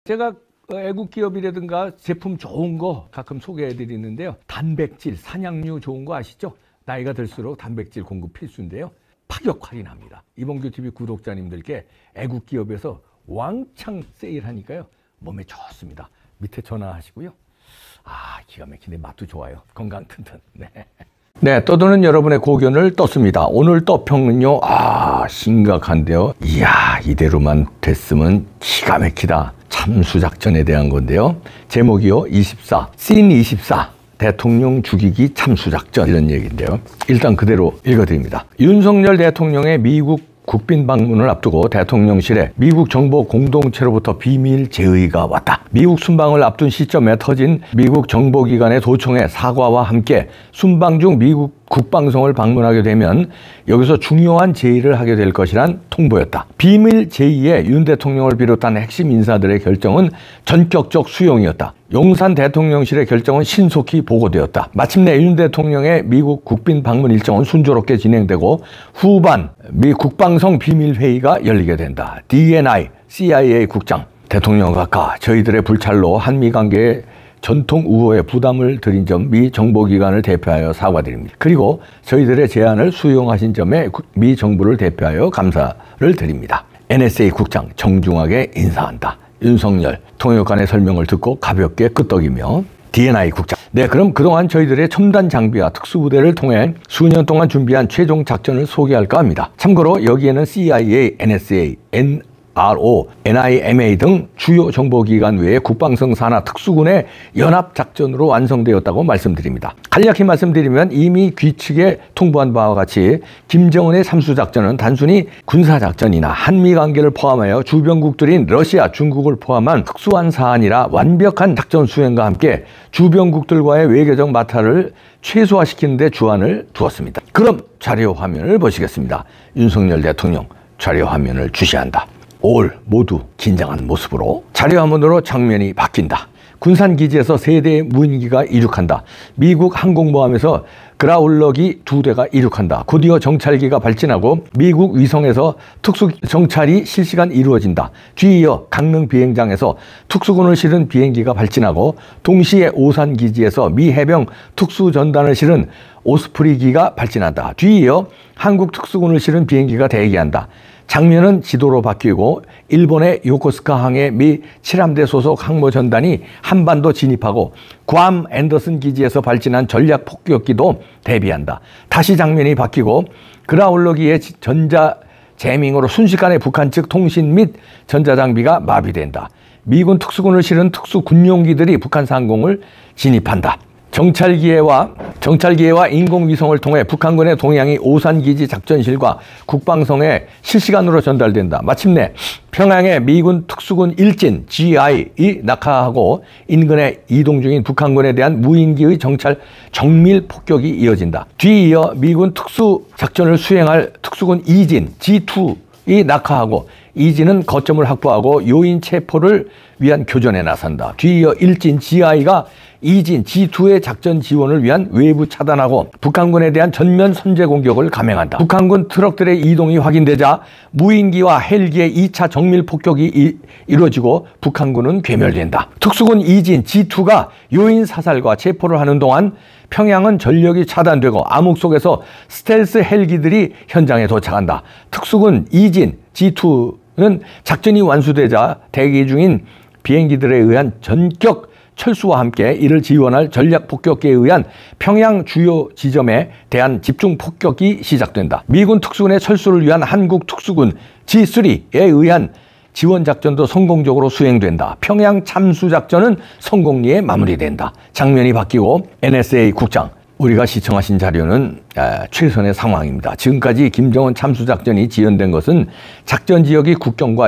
제가 애국 기업이라든가 제품 좋은 거 가끔 소개해 드리는데요. 단백질, 산양류 좋은 거 아시죠? 나이가 들수록 단백질 공급 필수인데요. 파격 할인합니다. 이봉규TV 구독자님들께 애국 기업에서 왕창 세일하니까요. 몸에 좋습니다. 밑에 전화하시고요. 기가 막히네. 맛도 좋아요. 건강 튼튼. 네, 떠도는 여러분의 고견을 떴습니다. 오늘 떠평은요, 심각한데요. 이야, 이대로만 됐으면 기가 막히다. 참수작전에 대한 건데요. 제목이요, 24, 씬 24. 대통령 죽이기 참수작전, 이런 얘기인데요. 일단 그대로 읽어드립니다. 윤석열 대통령의 미국 국빈 방문을 앞두고 대통령실에 미국 정보 공동체로부터 비밀 제의가 왔다. 미국 순방을 앞둔 시점에 터진 미국 정보기관의 도청의 사과와 함께 순방 중 미국 국방성을 방문하게 되면 여기서 중요한 제의를 하게 될 것이란 통보였다. 비밀 제의에 윤 대통령을 비롯한 핵심 인사들의 결정은 전격적 수용이었다. 용산 대통령실의 결정은 신속히 보고되었다. 마침내 윤 대통령의 미국 국빈 방문 일정은 순조롭게 진행되고 후반 미 국방성 비밀회의가 열리게 된다. DNI, CIA 국장, 대통령 각하, 저희들의 불찰로 한미관계에 전통 우호에 부담을 드린 점 미 정보기관을 대표하여 사과드립니다. 그리고 저희들의 제안을 수용하신 점에 미 정부를 대표하여 감사를 드립니다. NSA 국장 정중하게 인사한다. 윤석열 통역관의 설명을 듣고 가볍게 끄떡이며 DNI 국장. 네, 그럼 그동안 저희들의 첨단 장비와 특수부대를 통해 수년 동안 준비한 최종 작전을 소개할까 합니다. 참고로 여기에는 CIA, NSA, NRO, NIMA 등 주요 정보기관 외에 국방성 산하 특수군의 연합작전으로 완성되었다고 말씀드립니다. 간략히 말씀드리면 이미 귀측에 통보한 바와 같이 김정은의 참수작전은 단순히 군사작전이나 한미관계를 포함하여 주변국들인 러시아, 중국을 포함한 특수한 사안이라 완벽한 작전 수행과 함께 주변국들과의 외교적 마찰을 최소화시키는 데 주안을 두었습니다. 그럼 자료 화면을 보시겠습니다. 윤석열 대통령 자료 화면을 주시한다. 올 모두 긴장한 모습으로 자료 화면으로 장면이 바뀐다. 군산기지에서 세대의 무인기가 이륙한다. 미국 항공모함에서 그라울러기 2대가 이륙한다. 곧이어 정찰기가 발진하고 미국 위성에서 특수정찰이 실시간 이루어진다. 뒤이어 강릉 비행장에서 특수군을 실은 비행기가 발진하고 동시에 오산기지에서 미 해병 특수전단을 실은 오스프리기가 발진한다. 뒤이어 한국 특수군을 실은 비행기가 대기한다. 장면은 지도로 바뀌고 일본의 요코스카항의 미 7함대 소속 항모전단이 한반도 진입하고 괌 앤더슨 기지에서 발진한 전략 폭격기도 대비한다. 다시 장면이 바뀌고 그라울러기의 전자 재밍으로 순식간에 북한 측 통신 및 전자장비가 마비된다. 미군 특수군을 실은 특수군용기들이 북한 상공을 진입한다. 정찰기회와 인공위성을 통해 북한군의 동향이 오산기지 작전실과 국방성에 실시간으로 전달된다. 마침내 평양의 미군 특수군 일진 GI이 낙하하고 인근에 이동 중인 북한군에 대한 무인기의 정밀 폭격이 이어진다. 뒤이어 미군 특수작전을 수행할 특수군 이진 G2이 낙하하고 이진은 거점을 확보하고 요인 체포를 위한 교전에 나선다. 뒤이어 일진 GI가 이진 G2의 작전 지원을 위한 외부 차단하고 북한군에 대한 전면 선제 공격을 감행한다. 북한군 트럭들의 이동이 확인되자 무인기와 헬기의 2차 정밀 폭격이 이루어지고 북한군은 괴멸된다. 특수군 이진 G2가 요인 사살과 체포를 하는 동안 평양은 전력이 차단되고 암흑 속에서 스텔스 헬기들이 현장에 도착한다. 특수군 이진 G2는 작전이 완수되자 대기 중인 비행기들에 의한 전격 철수와 함께 이를 지원할 전략 폭격기에 의한 평양 주요 지점에 대한 집중 폭격이 시작된다. 미군 특수군의 철수를 위한 한국 특수군 G3에 의한 지원 작전도 성공적으로 수행된다. 평양 참수 작전은 성공리에 마무리된다. 장면이 바뀌고 NSA 국장, 우리가 시청하신 자료는 최선의 상황입니다. 지금까지 김정은 참수작전이 지연된 것은 작전 지역이 국경과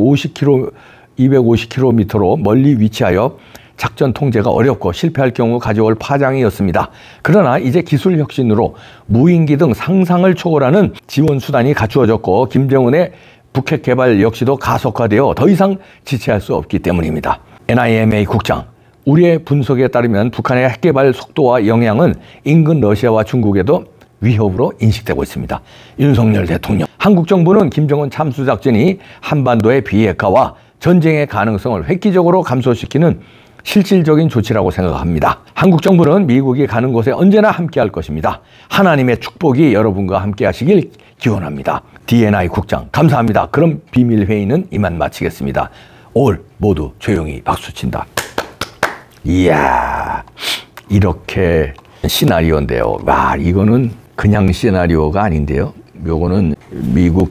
250km로 멀리 위치하여 작전 통제가 어렵고 실패할 경우 가져올 파장이었습니다. 그러나 이제 기술 혁신으로 무인기 등 상상을 초월하는 지원 수단이 갖추어졌고 김정은의 북핵 개발 역시도 가속화되어 더 이상 지체할 수 없기 때문입니다. NIMA 국장, 우리의 분석에 따르면 북한의 핵 개발 속도와 영향은 인근 러시아와 중국에도 위협으로 인식되고 있습니다. 윤석열 대통령, 한국 정부는 김정은 참수작전이 한반도의 비핵화와 전쟁의 가능성을 획기적으로 감소시키는 실질적인 조치라고 생각합니다. 한국 정부는 미국이 가는 곳에 언제나 함께할 것입니다. 하나님의 축복이 여러분과 함께 하시길 기원합니다. DNI 국장 감사합니다. 그럼 비밀회의는 이만 마치겠습니다. 올 모두 조용히 박수친다. 이야, 이렇게 시나리오인데요. 와, 이거는 그냥 시나리오가 아닌데요. 요거는 미국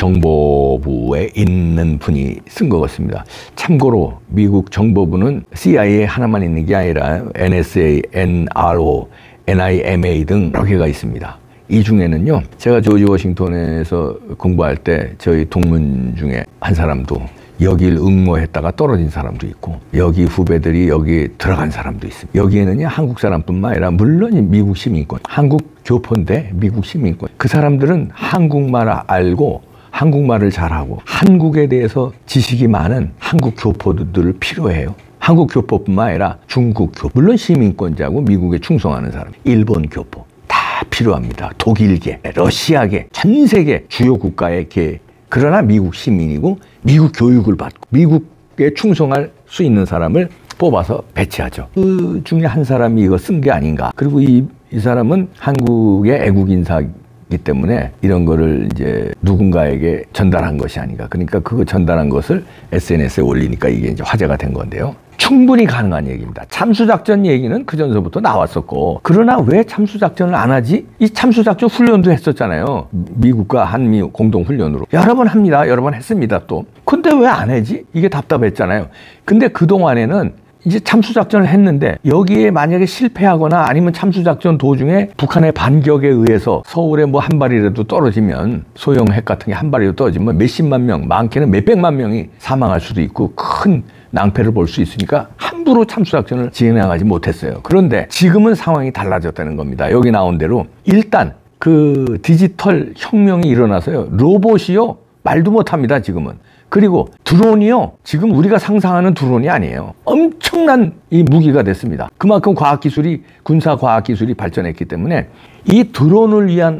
정보부에 있는 분이 쓴 것 같습니다. 참고로 미국 정보부는 CIA 하나만 있는 게 아니라 NSA, NRO, NIMA 등 여러 개가 있습니다. 이 중에는요, 제가 조지 워싱턴에서 공부할 때 저희 동문 중에 한 사람도 여길 응모했다가 떨어진 사람도 있고, 여기 후배들이 여기 들어간 사람도 있습니다. 여기에는요, 한국 사람뿐만 아니라 물론 미국 시민권, 한국 교포인데 미국 시민권, 그 사람들은 한국말 알고 한국말을 잘하고 한국에 대해서 지식이 많은 한국 교포들을 필요해요. 한국 교포뿐만 아니라 중국 교포, 물론 시민권자고 미국에 충성하는 사람, 일본 교포 다 필요합니다. 독일계, 러시아계, 전 세계 주요 국가의 계. 그러나 미국 시민이고 미국 교육을 받고 미국에 충성할 수 있는 사람을 뽑아서 배치하죠. 그 중에 한 사람이 이거 쓴 게 아닌가. 그리고 이 사람은 한국의 애국 인사이기 때문에 이런 거를 이제 누군가에게 전달한 것이 아닌가. 그러니까 그거 전달한 것을 SNS에 올리니까 이게 이제 화제가 된 건데요. 충분히 가능한 얘기입니다. 참수작전 얘기는 그전서부터 나왔었고, 그러나 왜 참수작전을 안 하지? 이 참수작전 훈련도 했었잖아요. 미국과 한미 공동훈련으로. 여러 번 합니다. 여러 번 했습니다, 또. 근데 왜 안 하지? 이게 답답했잖아요. 근데 그동안에는 이제 참수작전을 했는데 여기에 만약에 실패하거나 아니면 참수작전 도중에 북한의 반격에 의해서 서울에 뭐 한 발이라도 떨어지면, 소형 핵 같은 게 한 발이라도 떨어지면 몇십만 명, 많게는 몇백만 명이 사망할 수도 있고 큰 낭패를 볼 수 있으니까 함부로 참수작전을 진행하지 못했어요. 그런데 지금은 상황이 달라졌다는 겁니다. 여기 나온 대로 일단 그 디지털 혁명이 일어나서요, 로봇이요 말도 못합니다. 지금은. 그리고 드론이요, 지금 우리가 상상하는 드론이 아니에요. 엄청난 이 무기가 됐습니다. 그만큼 과학기술이, 군사과학기술이 발전했기 때문에 이 드론을 위한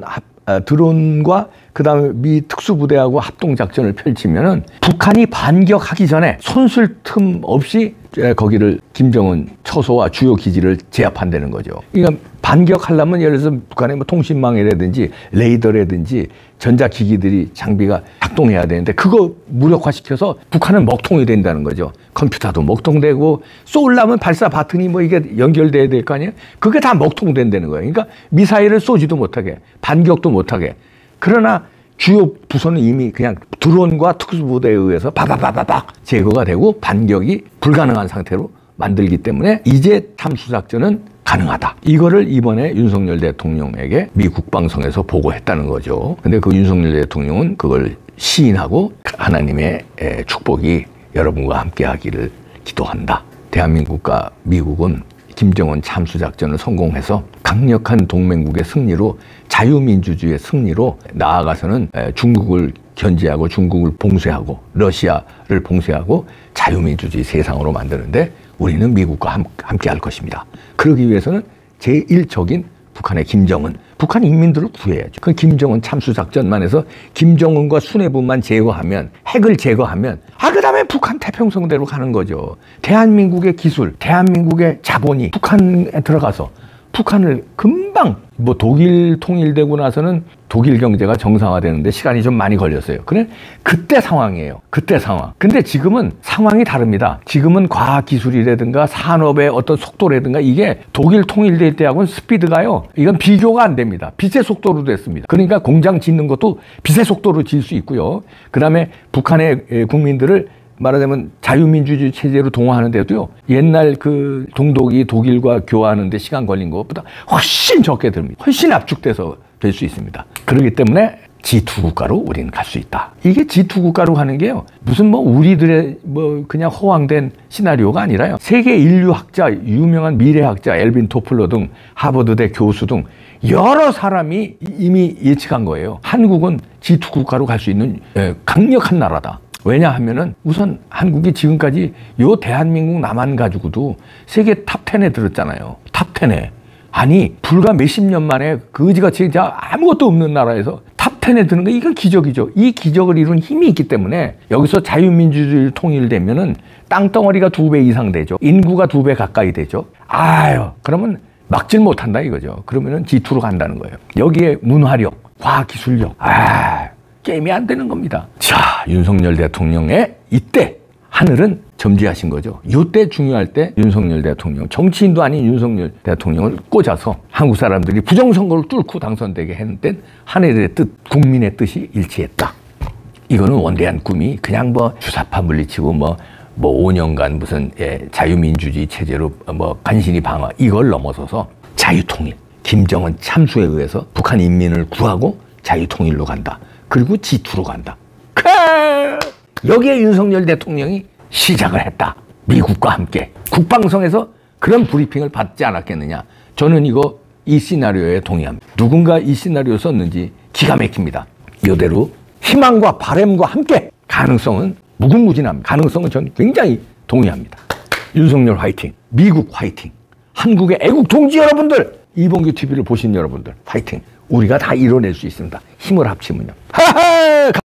드론과 그 다음에 미 특수부대하고 합동작전을 펼치면은 북한이 반격하기 전에 손쓸 틈 없이 거기를 김정은 처소와 주요 기지를 제압한다는 거죠. 그러니까 반격하려면 예를 들어서 북한의 뭐 통신망이라든지 레이더라든지 전자기기들이 장비가 작동해야 되는데 그거 무력화시켜서 북한은 먹통이 된다는 거죠. 컴퓨터도 먹통되고 쏘려면 발사 버튼이 뭐 이게 연결돼야 될 거 아니에요. 그게 다 먹통된다는 거예요. 그러니까 미사일을 쏘지도 못하게, 반격도 못하게. 그러나 주요 부서는 이미 그냥 드론과 특수부대에 의해서 바바바바박 제거가 되고 반격이 불가능한 상태로 만들기 때문에 이제 참수작전은 가능하다. 이거를 이번에 윤석열 대통령에게 미 국방성에서 보고했다는 거죠. 근데 그 윤석열 대통령은 그걸 시인하고 하나님의 축복이 여러분과 함께 하기를 기도한다. 대한민국과 미국은 김정은 참수작전을 성공해서 강력한 동맹국의 승리로, 자유민주주의의 승리로 나아가서는 중국을 견제하고 중국을 봉쇄하고 러시아를 봉쇄하고 자유민주주의 세상으로 만드는데 우리는 미국과 함께 할 것입니다. 그러기 위해서는 제1적인 북한의 김정은, 북한 인민들을 구해야죠. 그 김정은 참수작전만 해서 김정은과 수뇌부만 제거하면, 핵을 제거하면, 그 다음에 북한 태평성대로 가는 거죠. 대한민국의 기술, 대한민국의 자본이 북한에 들어가서 북한을 금방, 뭐 독일 통일되고 나서는 독일 경제가 정상화되는데 시간이 좀 많이 걸렸어요. 그래? 그때 상황이에요. 그때 상황. 근데 지금은 상황이 다릅니다. 지금은 과학기술이라든가 산업의 어떤 속도라든가 이게 독일 통일될 때하고는 스피드가요, 이건 비교가 안 됩니다. 빛의 속도로 됐습니다. 그러니까 공장 짓는 것도 빛의 속도로 질 수 있고요. 그 다음에 북한의 국민들을 말하자면 자유민주주의 체제로 동화하는데도요, 옛날 그 동독이 독일과 교화하는데 시간 걸린 것보다 훨씬 적게 듭니다. 훨씬 압축돼서 될 수 있습니다. 그렇기 때문에 G2 국가로 우리는 갈 수 있다. 이게 G2 국가로 가는 게요, 무슨 뭐 우리들의 뭐 그냥 허황된 시나리오가 아니라요, 세계 인류학자, 유명한 미래학자 엘빈 토플러 등 하버드대 교수 등 여러 사람이 이미 예측한 거예요. 한국은 G2 국가로 갈 수 있는 강력한 나라다. 왜냐하면은 우선 한국이 지금까지 요 대한민국 나만 가지고도 세계 탑10에 들었잖아요. 탑10에. 아니, 불과 몇십 년 만에 거지같이 아무것도 없는 나라에서 탑 탑10에 드는 거 이건 기적이죠. 이 기적을 이룬 힘이 있기 때문에 여기서 자유민주주의 통일되면은 땅덩어리가 2배 이상 되죠. 인구가 2배 가까이 되죠. 아유, 그러면 막질 못한다 이거죠. 그러면은 G2로 간다는 거예요. 여기에 문화력, 과학기술력, 게임이 안 되는 겁니다. 자, 윤석열 대통령의 이때 하늘은 점지하신 거죠. 이때 중요할 때 윤석열 대통령, 정치인도 아닌 윤석열 대통령을 꽂아서 한국 사람들이 부정선거를 뚫고 당선되게 했는데 하늘의 뜻, 국민의 뜻이 일치했다. 이거는 원대한 꿈이 그냥 뭐 주사파 물리치고 뭐 5년간 무슨 자유민주주의 체제로 간신히 방어 이걸 넘어서서 자유통일, 김정은 참수에 의해서 북한 인민을 구하고 자유통일로 간다. 그리고 G2로 간다. 여기에 윤석열 대통령이 시작을 했다. 미국과 함께. 국방성에서 그런 브리핑을 받지 않았겠느냐. 저는 이 시나리오에 동의합니다. 누군가 이 시나리오 썼는지 기가 막힙니다. 이대로 희망과 바람과 함께 가능성은 무궁무진합니다. 가능성은 저는 굉장히 동의합니다. 윤석열 화이팅, 미국 화이팅, 한국의 애국 동지 여러분들, 이봉규 TV를 보신 여러분들 화이팅. 우리가 다 이뤄낼 수 있습니다. 힘을 합치면요.